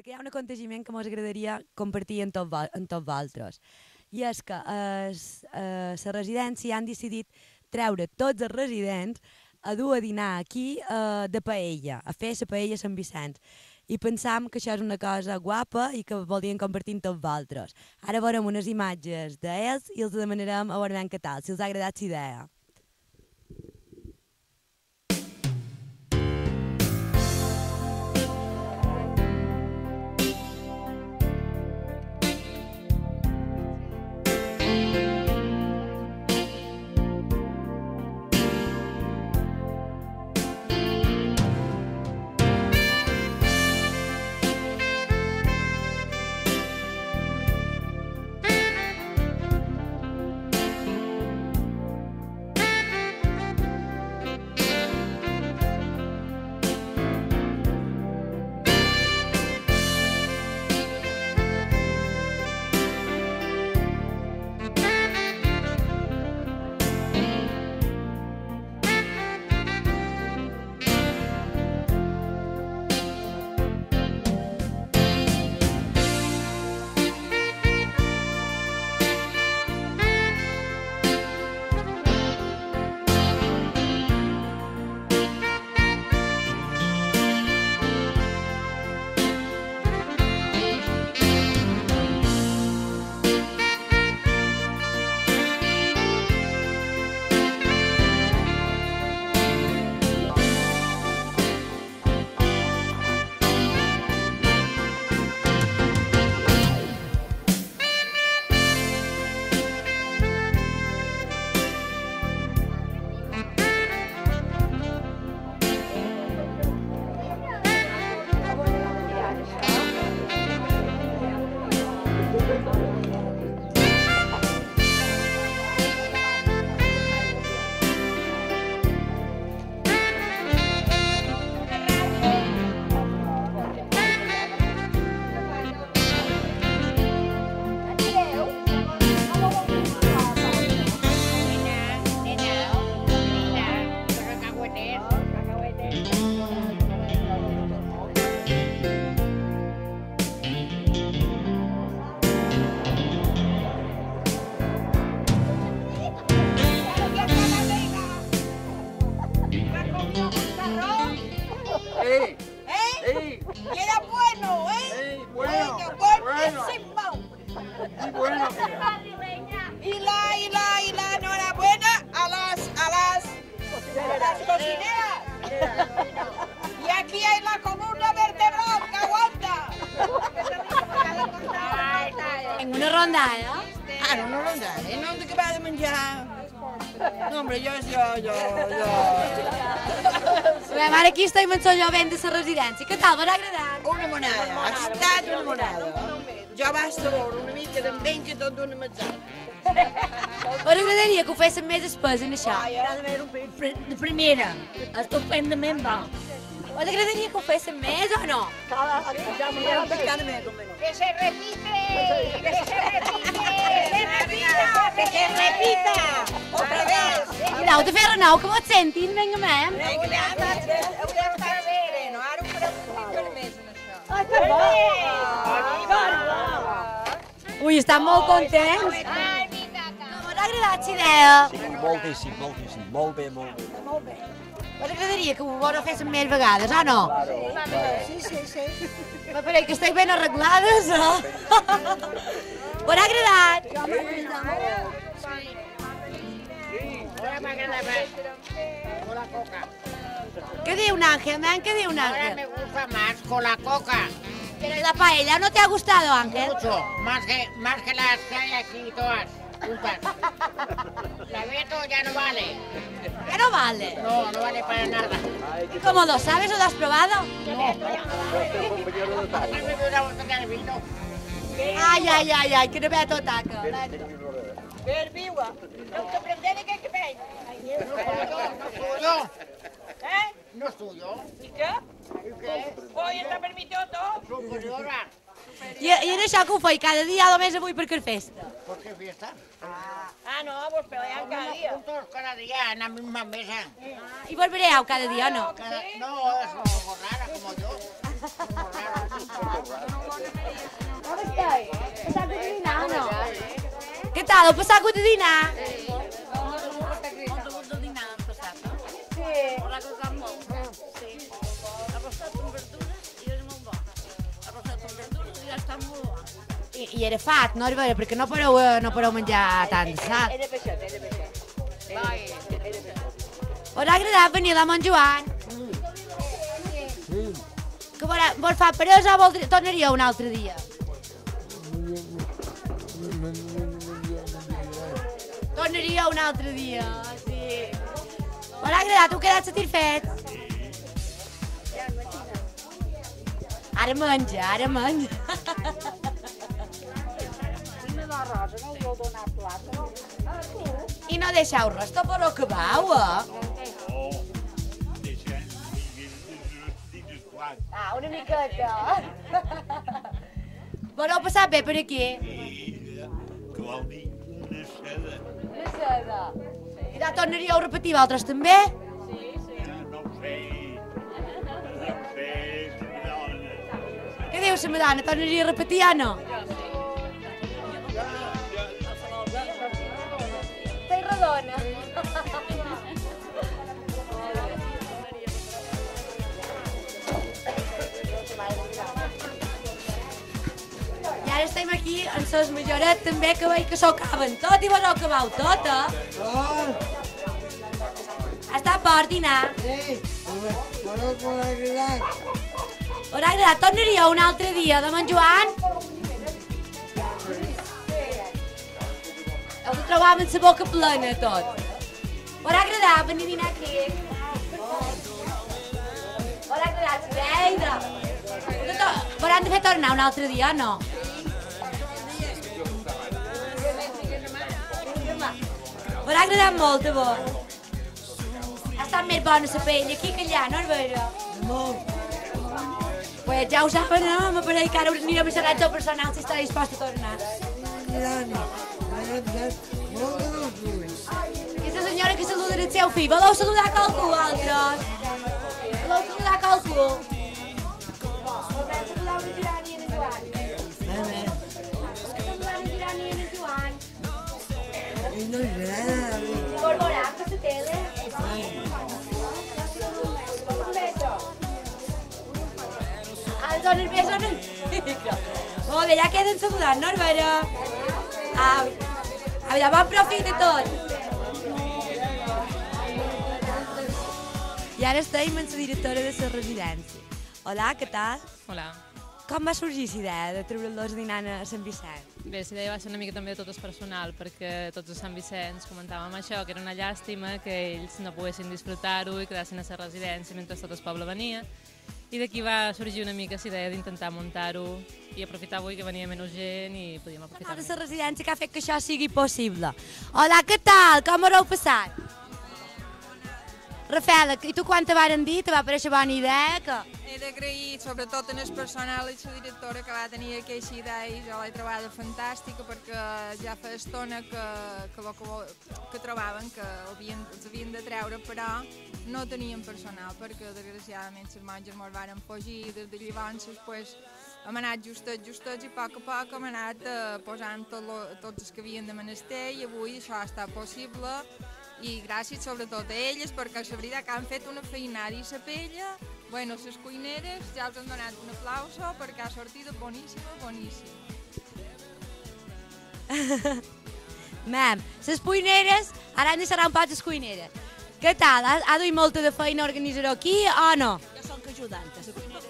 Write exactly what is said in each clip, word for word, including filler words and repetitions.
perquè hi ha un aconteixement que ens agradaria compartir amb tots vo amb tots vosaltres. I és que a eh, la residència han decidit treure tots els residents a dur a dinar aquí eh, de paella, a fer la paella a Sant Vicenç. I pensam que això és una cosa guapa i que voldríem compartir amb tots vosaltres. Ara veurem unes imatges d'ells i els demanarem a veure què tal, si els ha agradat la idea. Ara aquí estem en el jovent de la residència. Què tal? M'ha agradat? Una monada, ha estat una monada. Jo vaig veure una mica d'en menja tot d'una metzada. M'agradaria que ho fessin més espès en això. De primera, estupendament bo. M'agradaria que ho fessin més o no? Que se repite, que se repite, que se repita, otra vez. Cuidao de fer renou, que vos sentin, vinga, mem. Ui, estan molt contents. M'ha agradat la idea. Sí, moltíssim, moltíssim, molt bé, molt bé. Molt bé. M'agradaria que ho fessin més vegades, o no? Sí, sí, sí. M'apareix que esteu ben arreglades, o? M'ha agradat. Ahora me agrada más con la coca. ¿Qué diu un Ángel, man? ¿Qué diu un Ahora Ángel? me gusta más con la coca. Pero la paella no te ha gustado, Ángel. Mucho, más que, más que las que hay aquí todas juntas. La Beto ya no vale. ¿Qué no vale? No, no vale para nada. ¿Y cómo lo sabes o lo has probado? Dame una botella de vino. Ai, ai, ai, ai, que no ve tot taca. Ver viva, no te prendés que que veis. No es tuyo. ¿Eh? No es tuyo. ¿Y qué? ¿Y qué? Hoy está permitido todo. Superiora. I, I en això que ho feia cada dia, només avui perquè és festa? ¿Por qué fiesta? Ah, no, pues pelean cada día. Juntos cada día en la misma mesa. I vos vereau cada dia o no? Cada- no, es como rara como yo. Como rara. tal? Heu passat gut a dinar? I, I era fat, no? Era perquè no podeu, no podeu menjar tant de sal. Era peixet, era peixet. Us ha agradat venir a Montjoan? Que vos, vos fa peresa o voldria, tornaríeu un altre dia? Tornaríeu un altre dia, sí. Us ha agradat? Heu quedat satisfets? Ara menja, ara menja. I no deixeu res, tot per que vau, eh? Ah, una miqueta. Vos l'heu passat bé per aquí? Que vol dir una seda. Una seda. I la tornaríeu a repetir vosaltres també? No ho sé. No ho sé, si dona. Què diu la Madonna? Tornaria a repetir o no? Sei redona. I ara estem aquí en ses majoret també que veig que s'ho acaben tot i vos ho acabau tot, eh? Està per dinar. Sí, però com l'ha agradat. Us ha agradat? Tornaríeu un altre dia de Montjoan? Heu de trobar amb la boca plena tot. Us ha agradat venir a dinar aquí? Us ha agradat, Sireida? Us han de fer tornar un altre dia o no? Us ha agradat molt a vos? Ha estat més bona la paella aquí que allà, no és vera? Molt. Pues ja ho saben, no? M'apareix que ara anirem a xerrar el personal si està dispost a tornar. Mirani, m'ha agradat molt de dos ulls. Aquesta senyora que saluda el seu fill. Voleu saludar a qualcú, altres? Voleu saludar a qualcú? Volem saludar una tirania en Joan. A veure, Saludar una tirania en Joan. i no és res. Por veurà per la tele. Un beso. Ah, els dones beso en el micro. Molt bé, ja queden saludant, no, Arbera? Ah, a veure, bon profit de tot. I ara estem amb la directora de la residència. Hola, què tal? Hola. Com va sorgir la idea de treure-los dinant a Sant Vicent? Bé, la idea va ser una mica també de tot el personal, perquè tots a Sant Vicenç comentàvem això, que era una llàstima que ells no poguessin disfrutar-ho i quedassin a la residència mentre tot el poble venia. I d'aquí va sorgir una mica la idea d'intentar muntar-ho i aprofitar avui que venia menys gent i podíem aprofitar. De la residència que ha fet que això sigui possible. Hola, què tal? Com ho heu passat? Rafaela, i tu quan te varen dir? Te va pareixer bona idea? Que... He d'agrair sobretot en el personal i la directora que va tenir aquesta idea i jo l'he trobada fantàstica perquè ja fa estona que, que, que, que trobaven que havien, els havien de treure però no tenien personal perquè desgraciadament les monges mos varen fugir des de llavors pues, hem anat justets, justets i a poc a poc hem anat eh, posant tot lo, tots els que havien de menester i avui això ha estat possible i gràcies sobretot a elles perquè la veritat que han fet una feinada i la pella, bueno, les cuineres ja us han donat un aplauso perquè ha sortit boníssima, boníssima. Mem, les cuineres, ara han de serà un poc les cuineres. Què tal? Ha, ha duit molta de feina organitzar-ho aquí o no? Jo soc ajudant, les cuineres.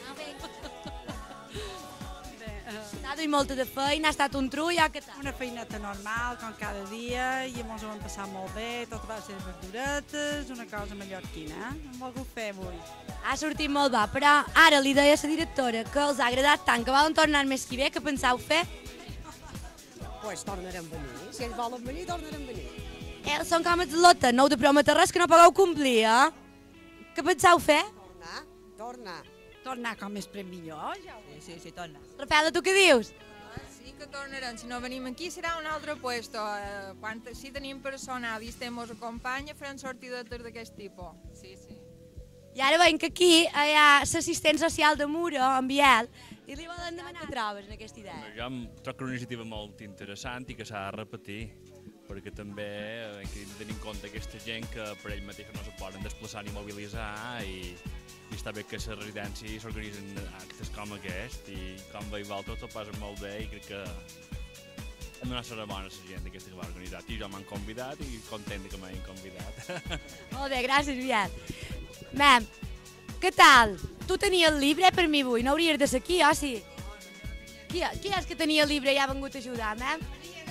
Ha duit molta de feina, ha estat un trull o què tal? Una feineta normal, com cada dia, i ens ho hem passat molt bé, tot va ser verduretes, una cosa mallorquina, eh? Hem volgut fer avui. Ha sortit molt bé, però ara li deia a la directora que els ha agradat tant que volen tornar el mes que ve, què penseu fer? Pues tornarem a venir, si ells volen venir, tornarem a venir. Ells són com els lotes, no heu de prometre res que no pugueu complir, eh? Què penseu fer? Tornar, tornar. Tornar com és pren millor, ja ho... Sí, sí, sí, torna. Rafaela, tu què dius? Sí que tornarem, si no venim aquí serà un altre puesto. Eh, quan, si tenim personal i estem ens acompanya, farem sortidetes d'aquest tipus. Sí, sí. I ara veiem que aquí hi ha l'assistent social de Muro, en Biel, I li volen demanar què trobes en aquesta idea? Jo em trobo que és una iniciativa molt interessant i que s'ha de repetir, perquè també hem de tenir en compte aquesta gent que per ell mateix no se poden desplaçar ni mobilitzar i, i està bé que a les residències s'organitzen actes com aquest i com veig vosaltres ho passen molt bé i crec que hem donat serà bona a la gent aquesta que va organitzar. I jo m'han convidat i content que m'hagin convidat. Molt bé, gràcies, Biel. Mem, què tal? Tu tenies el llibre per mi avui, no hauries de ser aquí, o sí? Qui, qui és que tenia el llibre i ha vingut a ajudar, mem?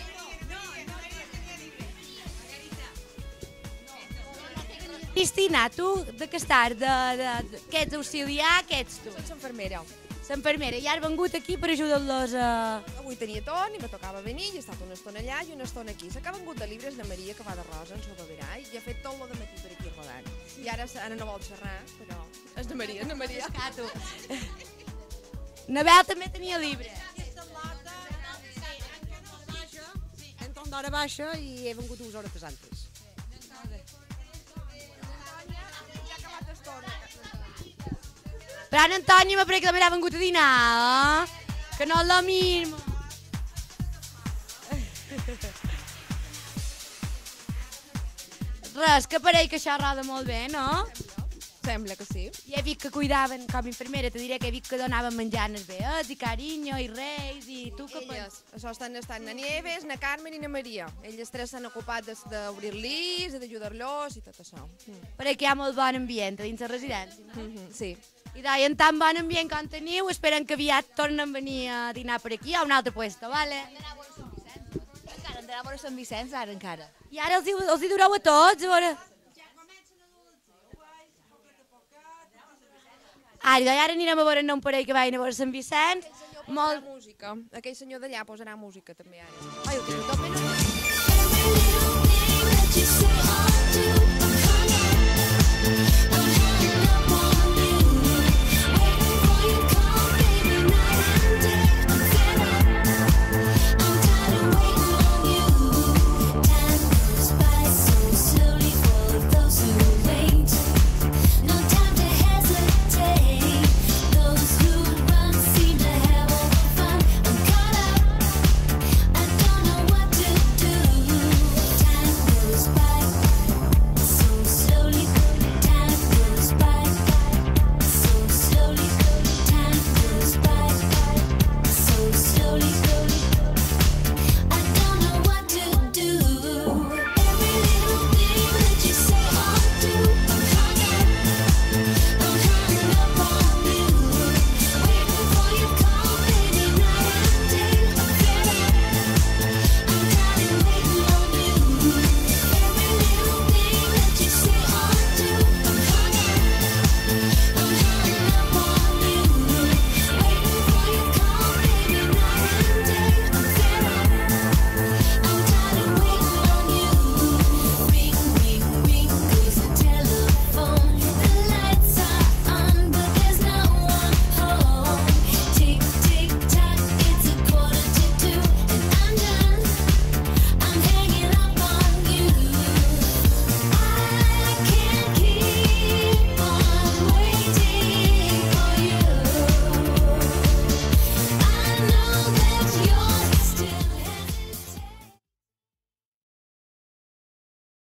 Cristina, tu de què estàs? De, de, de, què ets auxiliar? Què ets tu? Soc infermera. L'infermera, i has vingut aquí per ajudar-los a... Avui tenia torn i me tocava venir, i he estat una estona allà i una estona aquí. La que ha vingut de llibres na Maria, que va de Rosa, en Sobaverà, i ha fet tot el matí per aquí rodant. I ara, ara no vol xerrar, però és na Maria, és na Maria. Tu. Nabel també tenia llibre. Entro d'hora baixa i he vengut dues hores antes. Però en Antònia m'ha parlat que també ha vingut a dinar, eh? Que no és lo mismo. Res, que parell que això roda molt bé, no? Sembla que sí. I he vist que cuidaven, com a infermera, te diré que he vist que donaven menjar als veets, i carinyo, i reis, i tu que... Elles, això estan estant na Nieves, na Carmen i na Maria. Elles tres s'han ocupat d'obrir-los i d'ajudar-los i tot això. Mm. Perquè hi ha molt bon ambient dins la residència, no? Mm -hmm, sí. I deien tan bon ambient com teniu, esperen que aviat tornen a venir a dinar per aquí a un altre puesto, vale? Encara hem d'anar a veure Sant Vicenç, ara encara. I ara els hi, els hi dureu a tots, a veure... Ara, ara anirem a veure un parell que vagin a veure Sant Vicenç. Molt música. Aquell senyor d'allà posarà música també ara. Ai, ho tinc tot menys.